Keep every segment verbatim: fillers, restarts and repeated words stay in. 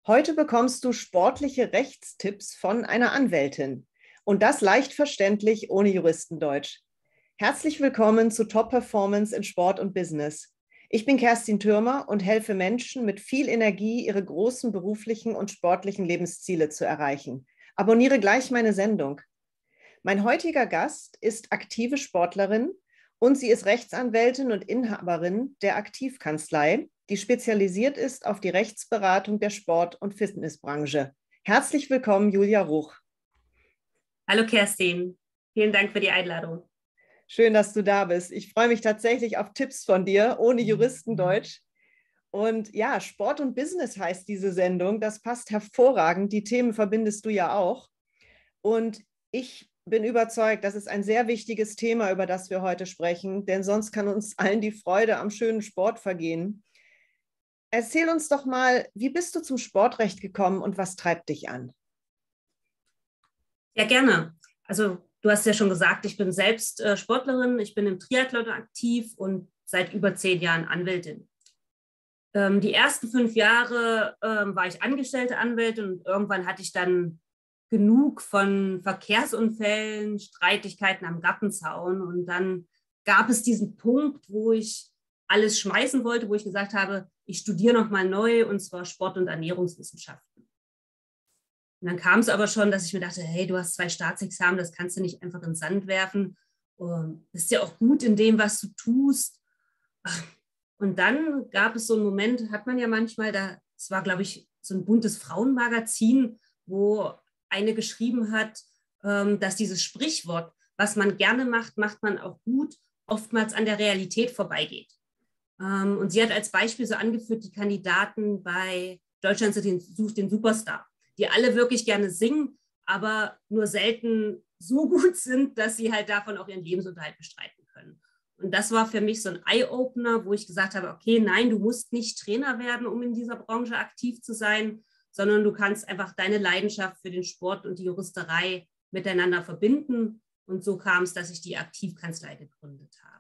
Heute bekommst du sportliche Rechtstipps von einer Anwältin. Und das leicht verständlich ohne Juristendeutsch. Herzlich willkommen zu Top Performance in Sport und Business. Ich bin Kerstin Thürmer und helfe Menschen mit viel Energie, ihre großen beruflichen und sportlichen Lebensziele zu erreichen. Abonniere gleich meine Sendung. Mein heutiger Gast ist aktive Sportlerin und sie ist Rechtsanwältin und Inhaberin der Aktivkanzlei, die spezialisiert ist auf die Rechtsberatung der Sport- und Fitnessbranche. Herzlich willkommen, Julia Ruch. Hallo Kerstin, vielen Dank für die Einladung. Schön, dass du da bist. Ich freue mich tatsächlich auf Tipps von dir, ohne Juristendeutsch. Und ja, Sport und Business heißt diese Sendung. Das passt hervorragend. Die Themen verbindest du ja auch. Und ich bin überzeugt, das ist ein sehr wichtiges Thema, über das wir heute sprechen, denn sonst kann uns allen die Freude am schönen Sport vergehen. Erzähl uns doch mal, wie bist du zum Sportrecht gekommen und was treibt dich an? Ja, gerne. Also du hast ja schon gesagt, ich bin selbst äh, Sportlerin, ich bin im Triathlon aktiv und seit über zehn Jahren Anwältin. Ähm, die ersten fünf Jahre ähm, war ich angestellte Anwältin und irgendwann hatte ich dann genug von Verkehrsunfällen, Streitigkeiten am Gartenzaun und dann gab es diesen Punkt, wo ich alles schmeißen wollte, wo ich gesagt habe, ich studiere nochmal neu und zwar Sport- und Ernährungswissenschaften. Und dann kam es aber schon, dass ich mir dachte, hey, du hast zwei Staatsexamen, das kannst du nicht einfach in den Sand werfen. Du bist ja auch gut in dem, was du tust. Und dann gab es so einen Moment, hat man ja manchmal, da, es war, glaube ich, so ein buntes Frauenmagazin, wo eine geschrieben hat, dass dieses Sprichwort, was man gerne macht, macht man auch gut, oftmals an der Realität vorbeigeht. Und sie hat als Beispiel so angeführt, die Kandidaten bei Deutschland sucht den Superstar, die alle wirklich gerne singen, aber nur selten so gut sind, dass sie halt davon auch ihren Lebensunterhalt bestreiten können. Und das war für mich so ein Eye-Opener, wo ich gesagt habe, okay, nein, du musst nicht Trainer werden, um in dieser Branche aktiv zu sein, sondern du kannst einfach deine Leidenschaft für den Sport und die Juristerei miteinander verbinden. Und so kam es, dass ich die Aktivkanzlei gegründet habe.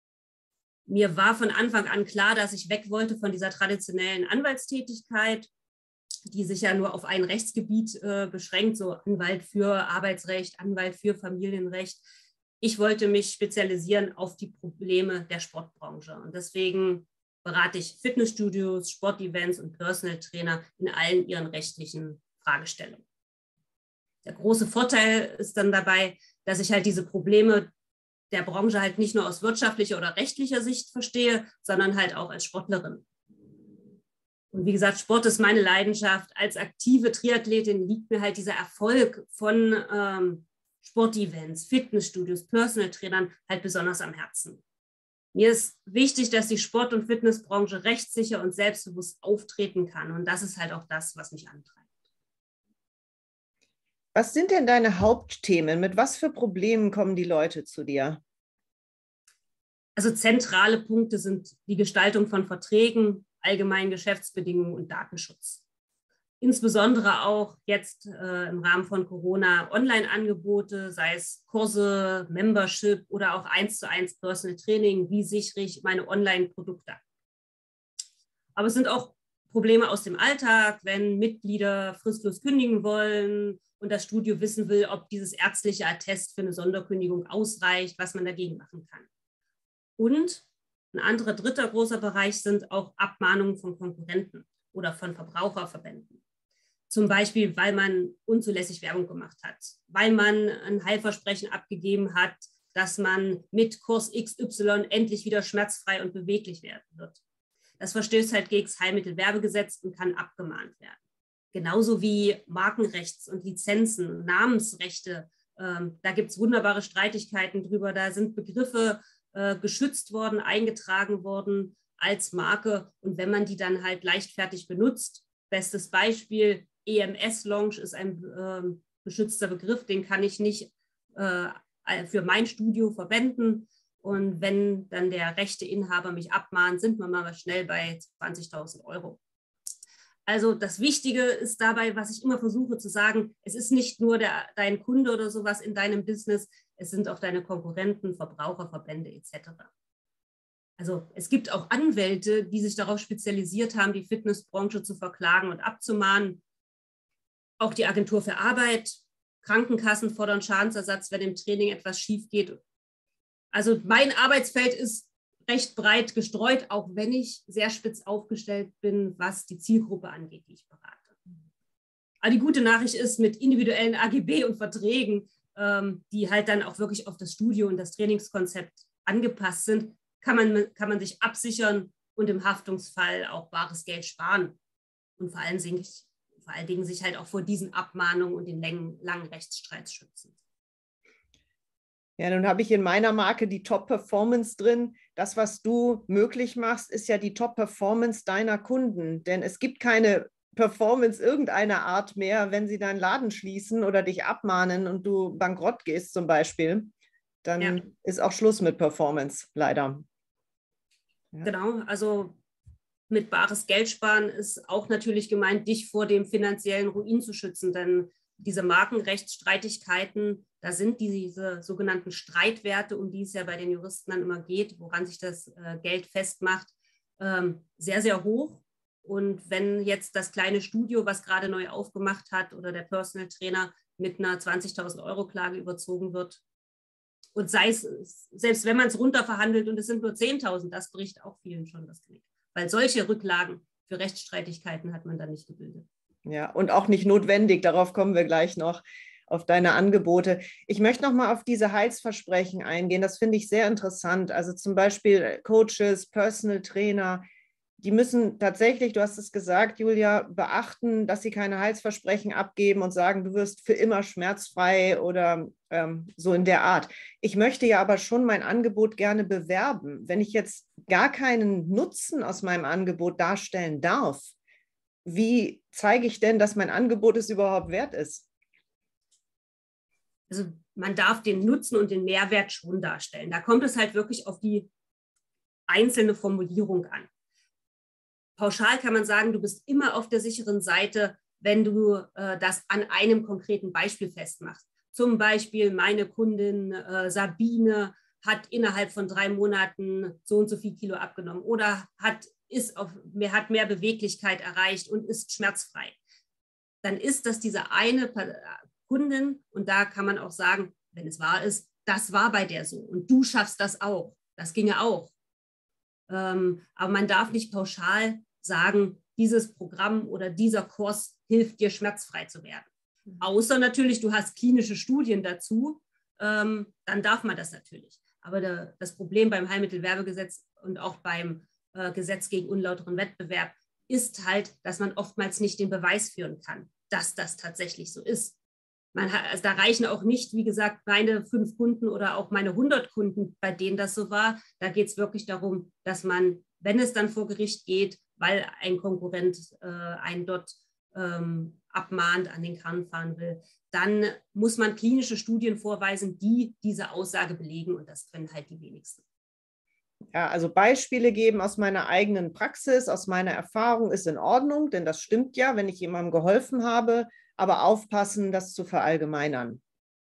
Mir war von Anfang an klar, dass ich weg wollte von dieser traditionellen Anwaltstätigkeit, die sich ja nur auf ein Rechtsgebiet äh, beschränkt, so Anwalt für Arbeitsrecht, Anwalt für Familienrecht. Ich wollte mich spezialisieren auf die Probleme der Sportbranche und deswegen berate ich Fitnessstudios, Sportevents und Personal Trainer in allen ihren rechtlichen Fragestellungen. Der große Vorteil ist dann dabei, dass ich halt diese Probleme der Branche halt nicht nur aus wirtschaftlicher oder rechtlicher Sicht verstehe, sondern halt auch als Sportlerin. Und wie gesagt, Sport ist meine Leidenschaft. Als aktive Triathletin liegt mir halt dieser Erfolg von ähm, Sportevents, Fitnessstudios, Personal Trainern halt besonders am Herzen. Mir ist wichtig, dass die Sport- und Fitnessbranche rechtssicher und selbstbewusst auftreten kann. Und das ist halt auch das, was mich antreibt. Was sind denn deine Hauptthemen? Mit was für Problemen kommen die Leute zu dir? Also zentrale Punkte sind die Gestaltung von Verträgen, allgemeinen Geschäftsbedingungen und Datenschutz. Insbesondere auch jetzt äh, im Rahmen von Corona Online-Angebote, sei es Kurse, Membership oder auch eins zu eins Personal Training, wie sichere ich meine Online-Produkte. Aber es sind auch Probleme aus dem Alltag, wenn Mitglieder fristlos kündigen wollen und das Studio wissen will, ob dieses ärztliche Attest für eine Sonderkündigung ausreicht, was man dagegen machen kann. Und ein anderer, dritter großer Bereich sind auch Abmahnungen von Konkurrenten oder von Verbraucherverbänden. Zum Beispiel, weil man unzulässig Werbung gemacht hat, weil man ein Heilversprechen abgegeben hat, dass man mit Kurs X Y endlich wieder schmerzfrei und beweglich werden wird. Das verstößt halt gegen das Heilmittelwerbegesetz und kann abgemahnt werden. Genauso wie Markenrechts- und Lizenzen, Namensrechte. Ähm, da gibt es wunderbare Streitigkeiten drüber. Da sind Begriffe äh, geschützt worden, eingetragen worden als Marke. Und wenn man die dann halt leichtfertig benutzt, bestes Beispiel, E M S-Lounge ist ein äh, geschützter Begriff, den kann ich nicht äh, für mein Studio verwenden. Und wenn dann der Rechteinhaber mich abmahnt, sind wir mal schnell bei zwanzigtausend Euro. Also das Wichtige ist dabei, was ich immer versuche zu sagen, es ist nicht nur der, dein Kunde oder sowas in deinem Business, es sind auch deine Konkurrenten, Verbraucherverbände et cetera. also es gibt auch Anwälte, die sich darauf spezialisiert haben, die Fitnessbranche zu verklagen und abzumahnen. Auch die Agentur für Arbeit, Krankenkassen fordern Schadensersatz, wenn im Training etwas schief geht. Also mein Arbeitsfeld ist recht breit gestreut, auch wenn ich sehr spitz aufgestellt bin, was die Zielgruppe angeht, die ich berate. Aber die gute Nachricht ist, mit individuellen A G B und Verträgen, ähm, die halt dann auch wirklich auf das Studio und das Trainingskonzept angepasst sind, kann man, kann man sich absichern und im Haftungsfall auch bares Geld sparen. Und vor allen Dingen, vor allen Dingen sich halt auch vor diesen Abmahnungen und den langen, langen Rechtsstreits schützen. Ja, nun habe ich in meiner Marke die Top-Performance drin. Das, was du möglich machst, ist ja die Top-Performance deiner Kunden. Denn es gibt keine Performance irgendeiner Art mehr, wenn sie deinen Laden schließen oder dich abmahnen und du bankrott gehst zum Beispiel. Dann ja. ist auch Schluss mit Performance, leider. Ja. Genau, also mit bares Geld sparen ist auch natürlich gemeint, dich vor dem finanziellen Ruin zu schützen. Denn diese Markenrechtsstreitigkeiten, da sind diese sogenannten Streitwerte, um die es ja bei den Juristen dann immer geht, woran sich das äh, Geld festmacht, ähm, sehr, sehr hoch. Und wenn jetzt das kleine Studio, was gerade neu aufgemacht hat, oder der Personal Trainer mit einer zwanzigtausend Euro Klage überzogen wird, und sei es, selbst wenn man es runterverhandelt und es sind nur zehntausend, das bricht auch vielen schon das Genick. Weil solche Rücklagen für Rechtsstreitigkeiten hat man dann nicht gebildet. Ja, und auch nicht notwendig, darauf kommen wir gleich noch, auf deine Angebote. Ich möchte noch mal auf diese Heilsversprechen eingehen, das finde ich sehr interessant. Also zum Beispiel Coaches, Personal Trainer, die müssen tatsächlich, du hast es gesagt, Julia, beachten, dass sie keine Heilsversprechen abgeben und sagen, du wirst für immer schmerzfrei oder ähm, so in der Art. Ich möchte ja aber schon mein Angebot gerne bewerben. Wenn ich jetzt gar keinen Nutzen aus meinem Angebot darstellen darf, wie zeige ich denn, dass mein Angebot es überhaupt wert ist? Also man darf den Nutzen und den Mehrwert schon darstellen. Da kommt es halt wirklich auf die einzelne Formulierung an. Pauschal kann man sagen, du bist immer auf der sicheren Seite, wenn du äh, das an einem konkreten Beispiel festmachst. Zum Beispiel meine Kundin äh, Sabine hat innerhalb von drei Monaten so und so viel Kilo abgenommen oder hat, ist auf, mehr, hat mehr Beweglichkeit erreicht und ist schmerzfrei. Dann ist das diese eine Kundin und da kann man auch sagen, wenn es wahr ist, das war bei der so und du schaffst das auch. Das ginge auch. Ähm, aber man darf nicht pauschal sagen, dieses Programm oder dieser Kurs hilft dir, schmerzfrei zu werden. Mhm. Außer natürlich, du hast klinische Studien dazu, ähm, dann darf man das natürlich. Aber der, das Problem beim Heilmittelwerbegesetz und auch beim äh, Gesetz gegen unlauteren Wettbewerb ist halt, dass man oftmals nicht den Beweis führen kann, dass das tatsächlich so ist. Man hat, also da reichen auch nicht, wie gesagt, meine fünf Kunden oder auch meine hundert Kunden, bei denen das so war. Da geht es wirklich darum, dass man, wenn es dann vor Gericht geht, weil ein Konkurrent äh, einen dort ähm, abmahnt, an den Kahn fahren will, dann muss man klinische Studien vorweisen, die diese Aussage belegen und das können halt die wenigsten. Ja, also Beispiele geben aus meiner eigenen Praxis, aus meiner Erfahrung ist in Ordnung, denn das stimmt ja, wenn ich jemandem geholfen habe, aber aufpassen, das zu verallgemeinern.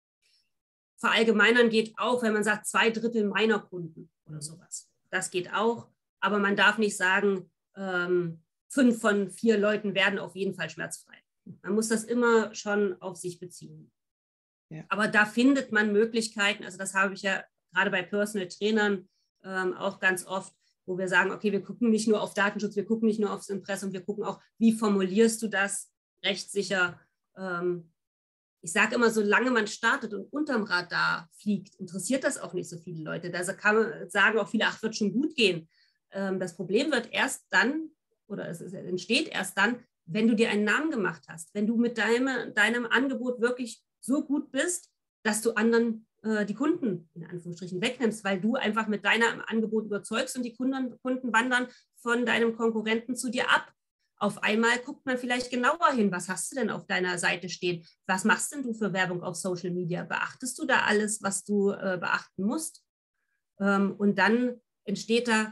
Verallgemeinern geht auch, wenn man sagt, zwei Drittel meiner Kunden oder sowas. Das geht auch, aber man darf nicht sagen, ähm, fünf von vier Leuten werden auf jeden Fall schmerzfrei. Man muss das immer schon auf sich beziehen. Ja. Aber da findet man Möglichkeiten, also das habe ich ja gerade bei Personal Trainern ähm, auch ganz oft, wo wir sagen, okay, wir gucken nicht nur auf Datenschutz, wir gucken nicht nur aufs Impressum, wir gucken auch, wie formulierst du das rechtssicher. Ähm, ich sage immer, solange man startet und unterm Radar fliegt, interessiert das auch nicht so viele Leute. Da kann man sagen auch viele, ach, wird schon gut gehen. Ähm, das Problem wird erst dann, oder es entsteht erst dann, wenn du dir einen Namen gemacht hast, wenn du mit deinem, deinem Angebot wirklich so gut bist, dass du anderen äh, die Kunden in Anführungsstrichen wegnimmst, weil du einfach mit deinem Angebot überzeugst und die Kunden, Kunden wandern von deinem Konkurrenten zu dir ab. Auf einmal guckt man vielleicht genauer hin, was hast du denn auf deiner Seite stehen? Was machst denn du für Werbung auf Social Media? Beachtest du da alles, was du äh, beachten musst? Ähm, und dann entsteht da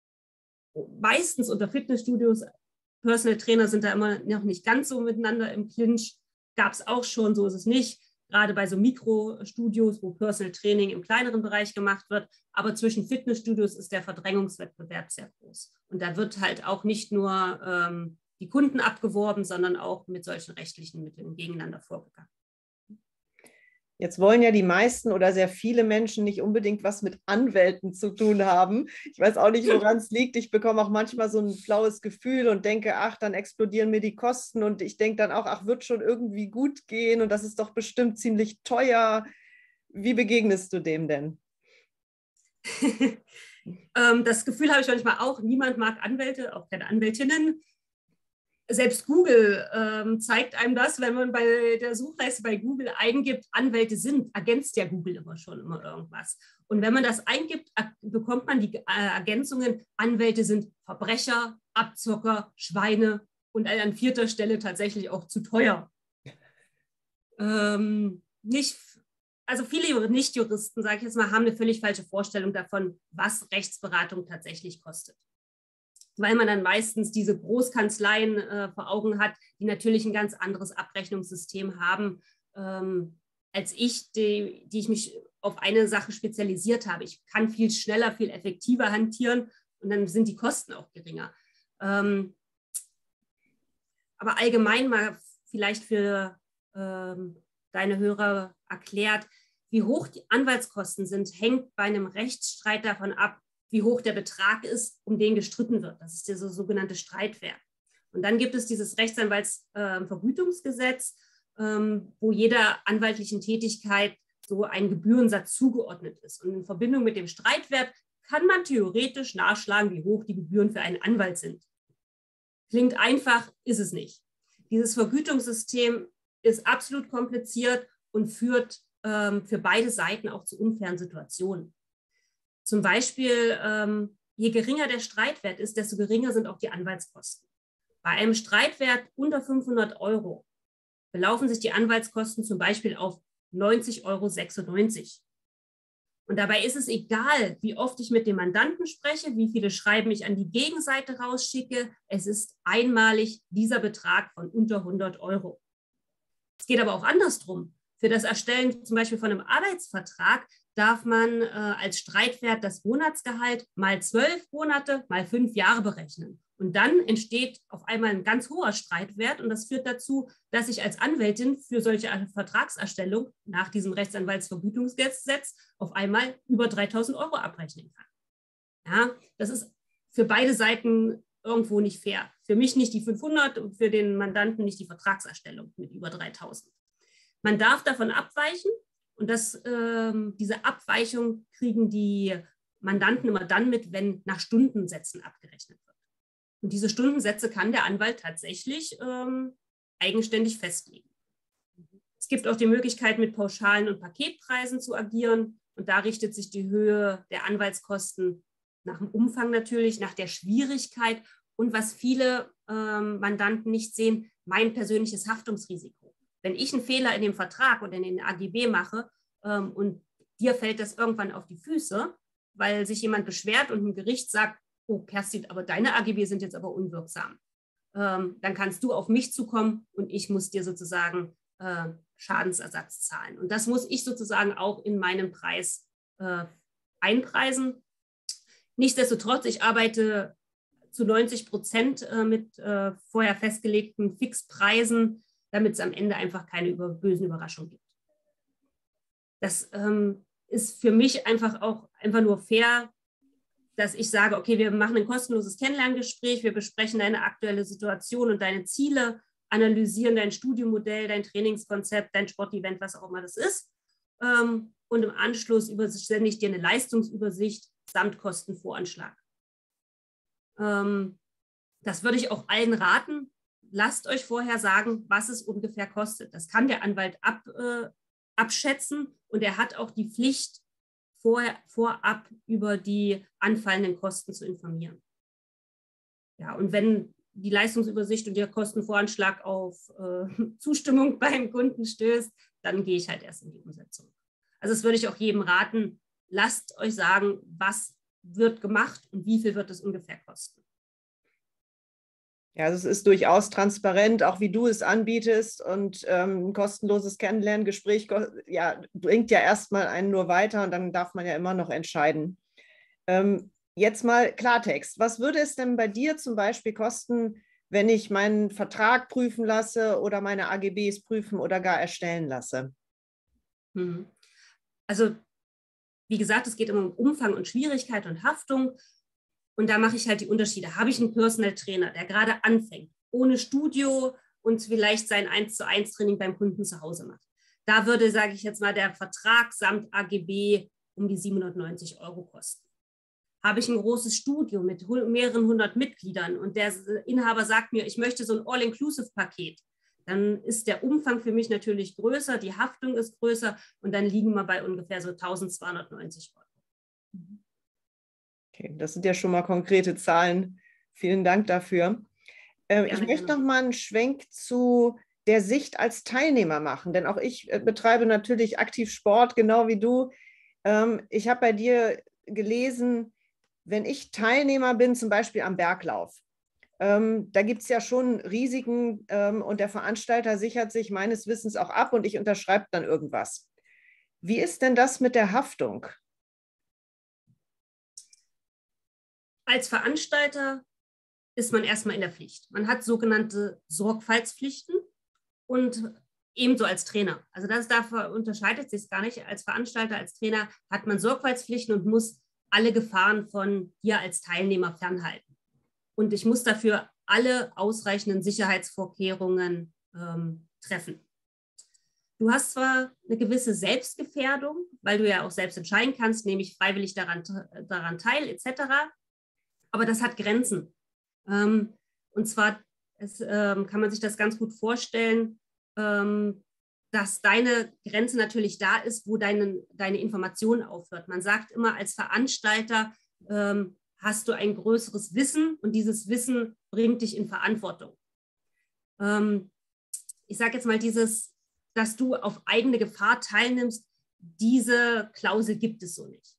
meistens unter Fitnessstudios, Personal Trainer sind da immer noch nicht ganz so miteinander im Clinch, gab es auch schon, so ist es nicht. gerade bei so Mikrostudios, wo Personal Training im kleineren Bereich gemacht wird. Aber zwischen Fitnessstudios ist der Verdrängungswettbewerb sehr groß. Und da wird halt auch nicht nur ähm, die Kunden abgeworben, sondern auch mit solchen rechtlichen Mitteln gegeneinander vorgegangen. Jetzt wollen ja die meisten oder sehr viele Menschen nicht unbedingt was mit Anwälten zu tun haben. Ich weiß auch nicht, woran es liegt. Ich bekomme auch manchmal so ein flaues Gefühl und denke, ach, dann explodieren mir die Kosten. Und ich denke dann auch, ach, wird schon irgendwie gut gehen und das ist doch bestimmt ziemlich teuer. Wie begegnest du dem denn? Das Gefühl habe ich manchmal auch. Niemand mag Anwälte, auch keine Anwältinnen. Selbst Google ähm, zeigt einem das, wenn man bei der Suchleiste bei Google eingibt, Anwälte sind, ergänzt ja Google immer schon immer irgendwas. Und wenn man das eingibt, bekommt man die äh, Ergänzungen, Anwälte sind Verbrecher, Abzocker, Schweine und an vierter Stelle tatsächlich auch zu teuer. Ähm, nicht, also viele Nichtjuristen, sage ich jetzt mal, haben eine völlig falsche Vorstellung davon, was Rechtsberatung tatsächlich kostet. Weil man dann meistens diese Großkanzleien äh, vor Augen hat, die natürlich ein ganz anderes Abrechnungssystem haben, ähm, als ich, die, die ich mich auf eine Sache spezialisiert habe. Ich kann viel schneller, viel effektiver hantieren und dann sind die Kosten auch geringer. Ähm, aber allgemein mal vielleicht für ähm, deine Hörer erklärt, wie hoch die Anwaltskosten sind, hängt bei einem Rechtsstreit davon ab, wie hoch der Betrag ist, um den gestritten wird. Das ist der so, sogenannte Streitwert. Und dann gibt es dieses Rechtsanwaltsvergütungsgesetz, äh, ähm, wo jeder anwaltlichen Tätigkeit so ein Gebührensatz zugeordnet ist. Und in Verbindung mit dem Streitwert kann man theoretisch nachschlagen, wie hoch die Gebühren für einen Anwalt sind. Klingt einfach, ist es nicht. Dieses Vergütungssystem ist absolut kompliziert und führt ähm, für beide Seiten auch zu unfairen Situationen. Zum Beispiel, ähm, je geringer der Streitwert ist, desto geringer sind auch die Anwaltskosten. Bei einem Streitwert unter fünfhundert Euro belaufen sich die Anwaltskosten zum Beispiel auf neunzig Euro sechsundneunzig. Und dabei ist es egal, wie oft ich mit dem Mandanten spreche, wie viele Schreiben ich an die Gegenseite rausschicke. Es ist einmalig dieser Betrag von unter hundert Euro. Es geht aber auch andersrum. Für das Erstellen zum Beispiel von einem Arbeitsvertrag darf man äh, als Streitwert das Monatsgehalt mal zwölf Monate, mal fünf Jahre berechnen. Und dann entsteht auf einmal ein ganz hoher Streitwert und das führt dazu, dass ich als Anwältin für solche Vertragserstellung nach diesem Rechtsanwaltsvergütungsgesetz auf einmal über dreitausend Euro abrechnen kann. Ja, das ist für beide Seiten irgendwo nicht fair. Für mich nicht die fünfhundert und für den Mandanten nicht die Vertragserstellung mit über dreitausend. Man darf davon abweichen und das, ähm, diese Abweichung kriegen die Mandanten immer dann mit, wenn nach Stundensätzen abgerechnet wird. Und diese Stundensätze kann der Anwalt tatsächlich ähm, eigenständig festlegen. Es gibt auch die Möglichkeit, mit Pauschalen und Paketpreisen zu agieren. Und da richtet sich die Höhe der Anwaltskosten nach dem Umfang natürlich, nach der Schwierigkeit und was viele ähm, Mandanten nicht sehen, mein persönliches Haftungsrisiko. Wenn ich einen Fehler in dem Vertrag oder in den A G B mache ähm, und dir fällt das irgendwann auf die Füße, weil sich jemand beschwert und ein Gericht sagt, oh Kerstin, aber deine A G B sind jetzt aber unwirksam, ähm, dann kannst du auf mich zukommen und ich muss dir sozusagen äh, Schadensersatz zahlen. Und das muss ich sozusagen auch in meinen Preis äh, einpreisen. Nichtsdestotrotz, ich arbeite zu neunzig Prozent äh, mit äh, vorher festgelegten Fixpreisen, damit es am Ende einfach keine über, bösen Überraschungen gibt. Das ähm, ist für mich einfach auch einfach nur fair, dass ich sage, okay, wir machen ein kostenloses Kennenlerngespräch, wir besprechen deine aktuelle Situation und deine Ziele, analysieren dein Studienmodell, dein Trainingskonzept, dein Sportevent, was auch immer das ist. Ähm, und im Anschluss sende ich dir eine Leistungsübersicht samt Kostenvoranschlag. Ähm, das würde ich auch allen raten. Lasst euch vorher sagen, was es ungefähr kostet. Das kann der Anwalt ab, äh, abschätzen und er hat auch die Pflicht, vorher, vorab über die anfallenden Kosten zu informieren. Ja, und wenn die Leistungsübersicht und der Kostenvoranschlag auf äh, Zustimmung beim Kunden stößt, dann gehe ich halt erst in die Umsetzung. Also das würde ich auch jedem raten, lasst euch sagen, was wird gemacht und wie viel wird es ungefähr kosten. Ja, also es ist durchaus transparent, auch wie du es anbietest, und ähm, ein kostenloses Kennenlerngespräch ja, bringt ja erstmal einen nur weiter, und dann darf man ja immer noch entscheiden. Ähm, jetzt mal Klartext. Was würde es denn bei dir zum Beispiel kosten, wenn ich meinen Vertrag prüfen lasse oder meine A G Bs prüfen oder gar erstellen lasse? Mhm. Also wie gesagt, es geht immer um Umfang und Schwierigkeit und Haftung. Und da mache ich halt die Unterschiede. Habe ich einen Personal Trainer, der gerade anfängt, ohne Studio und vielleicht sein eins zu eins Training beim Kunden zu Hause macht? Da würde, sage ich jetzt mal, der Vertrag samt A G B um die siebenhundertneunzig Euro kosten. Habe ich ein großes Studio mit mehreren hundert Mitgliedern und der Inhaber sagt mir, ich möchte so ein All-Inclusive-Paket, dann ist der Umfang für mich natürlich größer, die Haftung ist größer und dann liegen wir bei ungefähr so eintausendzweihundertneunzig Euro. Okay, das sind ja schon mal konkrete Zahlen. Vielen Dank dafür. Äh, ich möchte noch mal einen Schwenk zu der Sicht als Teilnehmer machen, denn auch ich äh, betreibe natürlich aktiv Sport, genau wie du. Ähm, ich habe bei dir gelesen, wenn ich Teilnehmer bin, zum Beispiel am Berglauf, ähm, da gibt es ja schon Risiken ähm, und der Veranstalter sichert sich meines Wissens auch ab und ich unterschreibe dann irgendwas. Wie ist denn das mit der Haftung? Als Veranstalter ist man erstmal in der Pflicht. Man hat sogenannte Sorgfaltspflichten und ebenso als Trainer. Also das dafür unterscheidet sich gar nicht. Als Veranstalter, als Trainer hat man Sorgfaltspflichten und muss alle Gefahren von dir als Teilnehmer fernhalten. Und ich muss dafür alle ausreichenden Sicherheitsvorkehrungen ähm, treffen. Du hast zwar eine gewisse Selbstgefährdung, weil du ja auch selbst entscheiden kannst, nehme ich freiwillig daran, daran teil, et cetera. Aber das hat Grenzen. Ähm, und zwar es, ähm, kann man sich das ganz gut vorstellen, ähm, dass deine Grenze natürlich da ist, wo deine, deine Information aufhört. Man sagt immer, als Veranstalter ähm, hast du ein größeres Wissen und dieses Wissen bringt dich in Verantwortung. Ähm, ich sage jetzt mal dieses, dass du auf eigene Gefahr teilnimmst, diese Klausel gibt es so nicht.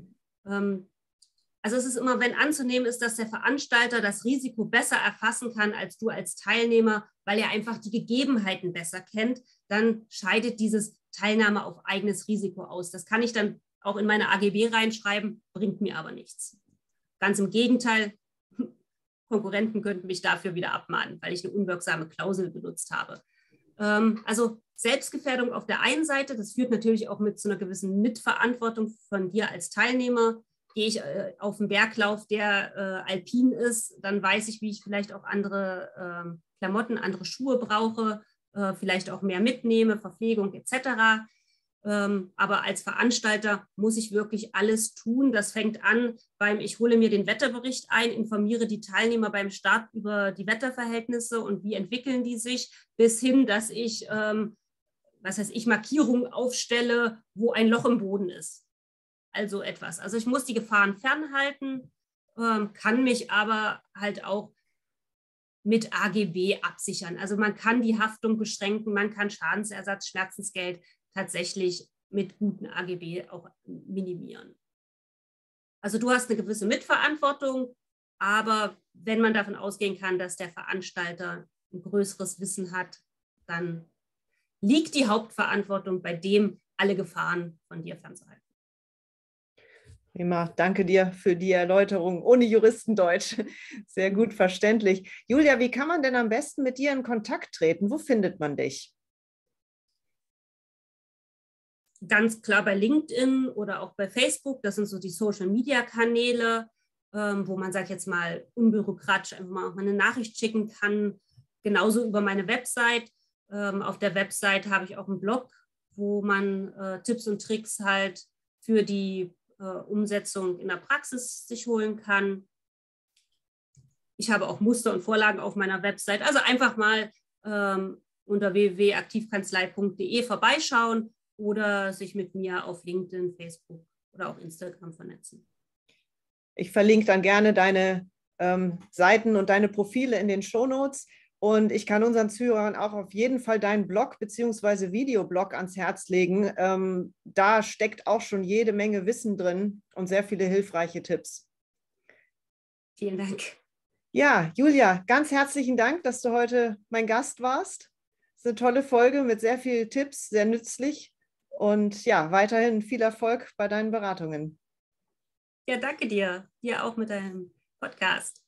Ähm, Also es ist immer, wenn anzunehmen ist, dass der Veranstalter das Risiko besser erfassen kann als du als Teilnehmer, weil er einfach die Gegebenheiten besser kennt, dann scheidet dieses Teilnahme auf eigenes Risiko aus. Das kann ich dann auch in meine A G B reinschreiben, bringt mir aber nichts. Ganz im Gegenteil, Konkurrenten könnten mich dafür wieder abmahnen, weil ich eine unwirksame Klausel benutzt habe. Ähm, also Selbstgefährdung auf der einen Seite, das führt natürlich auch mit zu einer gewissen Mitverantwortung von dir als Teilnehmer. Gehe ich äh, auf einen Berglauf, der äh, alpin ist, dann weiß ich, wie ich vielleicht auch andere äh, Klamotten, andere Schuhe brauche, äh, vielleicht auch mehr mitnehme, Verpflegung et cetera. Ähm, aber als Veranstalter muss ich wirklich alles tun. Das fängt an beim, ich hole mir den Wetterbericht ein, informiere die Teilnehmer beim Start über die Wetterverhältnisse und wie entwickeln die sich, bis hin, dass ich, ähm, was heißt ich, Markierungen aufstelle, wo ein Loch im Boden ist. Also etwas. Also ich muss die Gefahren fernhalten, ähm, kann mich aber halt auch mit A G B absichern. Also man kann die Haftung beschränken, man kann Schadensersatz, Schmerzensgeld tatsächlich mit guten A G B auch minimieren. Also du hast eine gewisse Mitverantwortung, aber wenn man davon ausgehen kann, dass der Veranstalter ein größeres Wissen hat, dann liegt die Hauptverantwortung bei dem, alle Gefahren von dir fernzuhalten. Prima, danke dir für die Erläuterung ohne Juristendeutsch. Sehr gut verständlich. Julia, wie kann man denn am besten mit dir in Kontakt treten? Wo findet man dich? Ganz klar bei LinkedIn oder auch bei Facebook. Das sind so die Social-Media-Kanäle, ähm, wo man, sag ich jetzt mal, unbürokratisch einfach mal eine Nachricht schicken kann. Genauso über meine Website. Ähm, auf der Website habe ich auch einen Blog, wo man äh, Tipps und Tricks halt für die äh, Umsetzung in der Praxis sich holen kann. Ich habe auch Muster und Vorlagen auf meiner Website. Also einfach mal ähm, unter w w w punkt aktivkanzlei punkt de vorbeischauen oder sich mit mir auf LinkedIn, Facebook oder auch Instagram vernetzen. Ich verlinke dann gerne deine ähm, Seiten und deine Profile in den Shownotes. Und ich kann unseren Zuhörern auch auf jeden Fall deinen Blog bzw. Videoblog ans Herz legen. Ähm, da steckt auch schon jede Menge Wissen drin und sehr viele hilfreiche Tipps. Vielen Dank. Ja, Julia, ganz herzlichen Dank, dass du heute mein Gast warst. Es ist eine tolle Folge mit sehr vielen Tipps, sehr nützlich. Und ja, weiterhin viel Erfolg bei deinen Beratungen. Ja, danke dir. Dir auch mit deinem Podcast.